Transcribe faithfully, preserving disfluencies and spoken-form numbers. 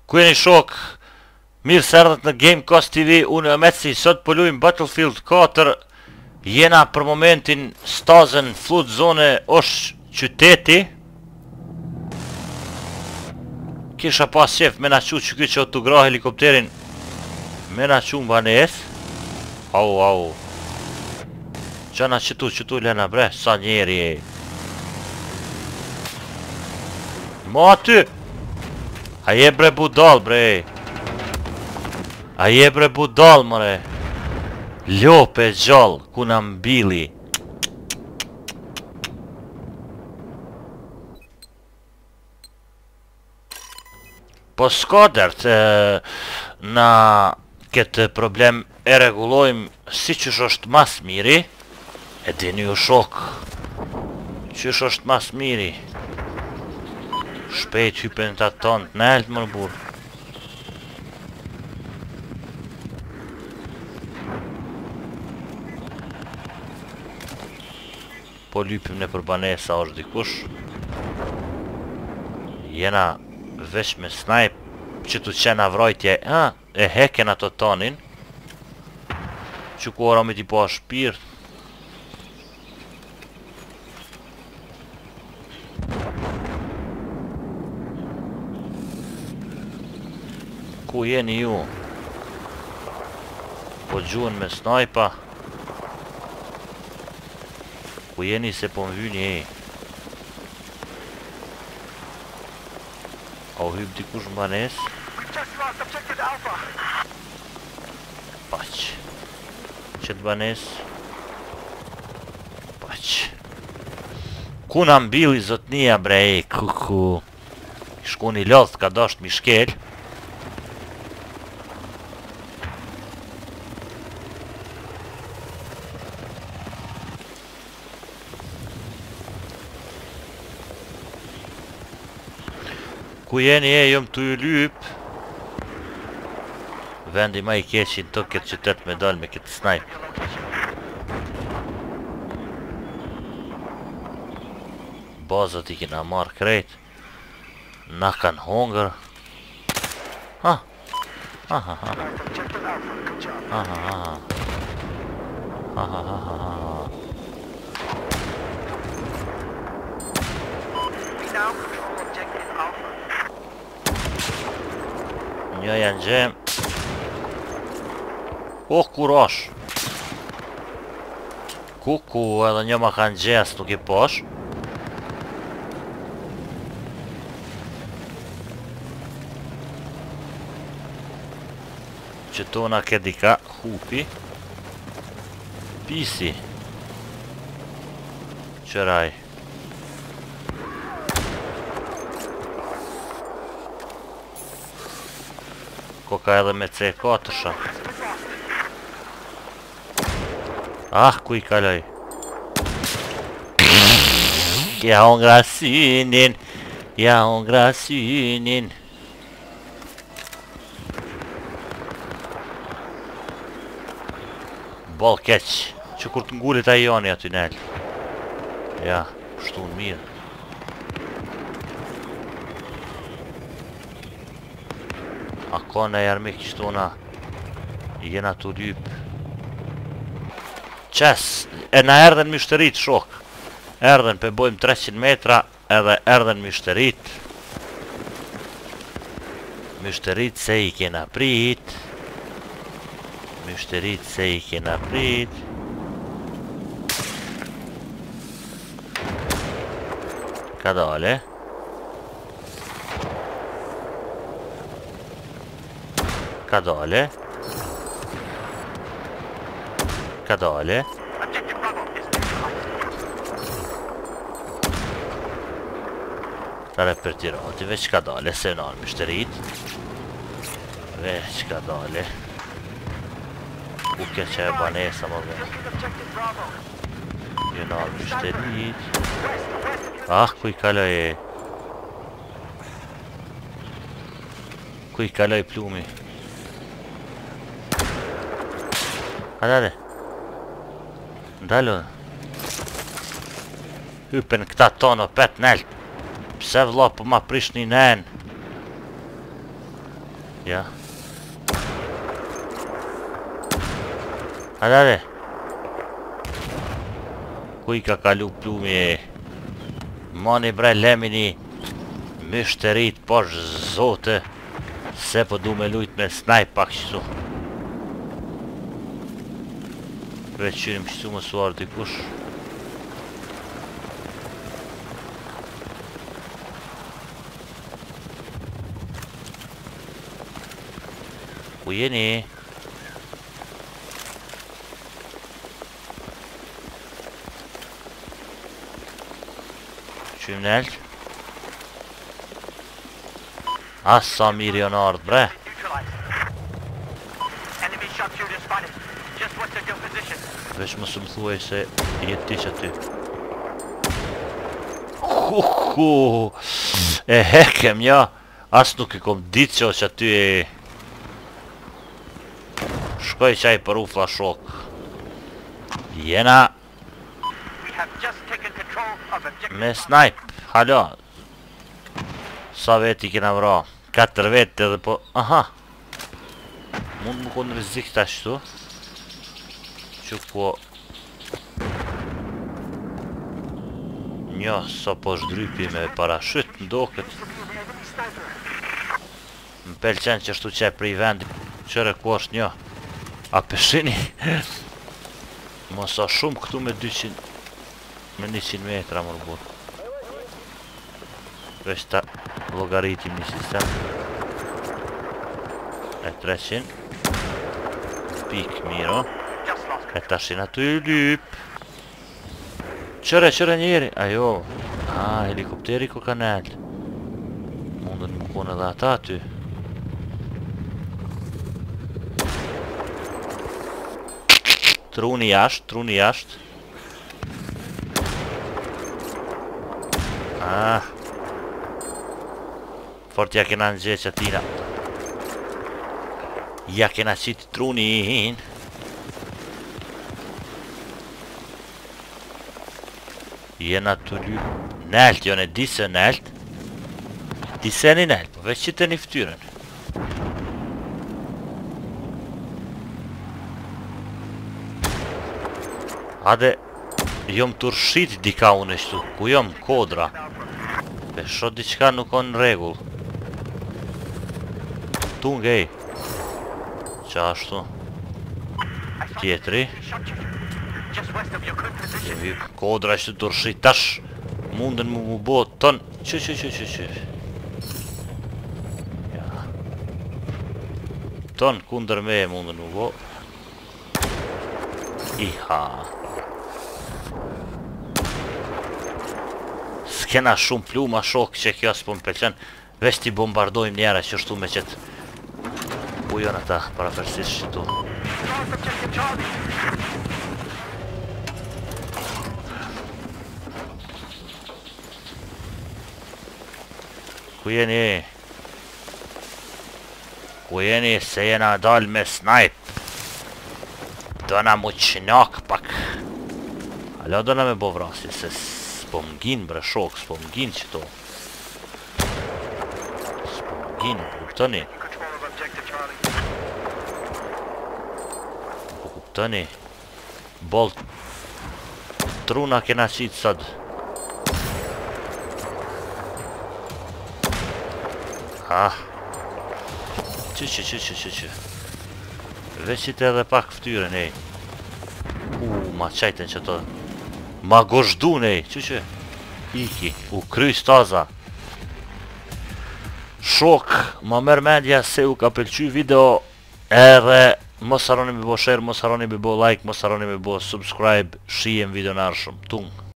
Ku jeni shok? Mirë se erdhët në Gamecast T V, unë e Metsi, sot po luajm Battlefield katër. Jena për momentin stazën flood zone është qyteti. Kisha pas qef me na qu që ky që të gra helikopterin. Me na qu mba nes. Au, au. Qana qëtu, qëtu lena bre, sa njeri e. Ma aty. A je bre budal bre. A je bre budal mëre. Ljope gjall, ku na mbili. Po s'ka dert, na këtë problem e regulojmë si qësh është mas miri. E dini ju shok, qësh është mas miri. Shpejt hypen të atë tonë, në eltë mërë burë. Po lypim në përbanesa është dikush. Jena vesh me snipe që të qena vrojtje. Ha, e heken ato tonin. Që ku ora me ti po a shpirt. Ku jeni ju? Po gjuën me snajpa. Ku jeni se po më vyni e. A u hyp dikush mba nes? Paq. Qëtë mba nes? Paq. Ku na mbili zotnia bre e kuku. Shku një lodh ka dasht mi shkel. Ku jeni e, jom të ju lyp. Vendi ma i keqin të këtë qytet me dal me këtë snipe. Bazët i kina marrë krejt. Na kanë hongër. Ha, ha, ha, ha. Ha, ha, ha, ha. Ha, ha, ha, ha, ha. Një janë gjem. Oh, kur është. Kuku, edhe një ma kanë gjes nuk i posh. Qëtona ke dika hupi. Pisi. Qëraj. Koka edhe me C katër. Ah, ku i kaloj. Ja hongra synin. Ja hongra synin. Bol keq. Që kur të ngullit a joni aty nel. Ja, shtu në mirë. A ka në jarmik qëtona. Jena të lyp. Qes, e na erdhen mishterit shok. Erdhen pe bojmë treqind metra. Edhe erdhen mishterit. Mishterit se i kena prit. Mishterit se i kena prit. Ka dale. Ka dale. Ka dale. Tare për tirati, veç ka dale, se në arë mishterit. Veç ka dale. Uke që e banesa më dhe. Një në arë mishterit. Ah, ku i kaloj e. Ku i kaloj plumi. Adade. Ndalo. Hypen këta tono pet nelt. Pse vla po ma prish një nen. Ja. Hajde, hajde. Kuj ka kalu plumi. Mani bre lemini. Myshterit posh zote. Se po du me lujt me snajp pak qëtu. Veç qyrim qëtu më suar dikush. Ku jeni? Qyrim në elq? Asa mirë janë ardhë bre. Veç më së më thuaj se jetë ti që ty. Huhu. E hekem ja. As nuk i kom ditë që që ty e... Shkoj qaj për u flashok. Jena. Me snipe. Halo. Sa veti kena vra? Katër veti edhe po... Aha. Mund më konë rizik të ashtu. Që po... Njo, sa po shdrypi me parashyt në doket. Më pelqen që shtu qe për i vendi. Qëre ku është njo. A peshini? Mos a shumë këtu me dyqind... Me njëqind metra mërë burë. Veç ta logaritim një sistem. E treqind. Pik miro. E tashin aty i lyp. Qëre, qëre njeri. Ajo. A, helikopteri ko ka nel. Mundën më kone dhe ata aty. Truni jasht, truni jasht. Ah. Fort ja kena në gjeq atina. Ja kena qitë trunin. Jena të lyp. Nelt, jo ne disë nelt. Disë një nelt, po veç qite një ftyren. Ade, jom të rshit dika unë eshtu, ku jom kodra. Pesho diqka nuk o në regull. Tu ngej. Qashtu. Tjetri. Jemi kodra eshtu të rshit tash. Munden mu mu bo ton. Që që që që që. Ja. Ton kunder me munden mu bo. Iha. S'kena shumë pluma shok që kjo s'po më pelqen. Veç t'i bombardojmë njera që shtu me qëtë. Ku jonë ata parafersisht që tu. Ku jeni? Ku jeni se jena dal me snipe? Dona mu qënak pak. Alo dona me bo vrasi se s'po m'gin bre shok, s'po m'gin që to. S'po m'gin, kuptoni? Po kuptoni? Bolt truna kena qitë sot. Ah. Që që që që që që. Veqit edhe pak ftyren, ej. U, ma qajten që to. Ma goshdun, ej. Që që. Iki. U kry staza. Shok. Ma merë mendja se u ka pëlqy video. Edhe mos harroni me bo share, mos harroni me bo like, mos harroni me bo subscribe. Shijem video në arshëm. Tung.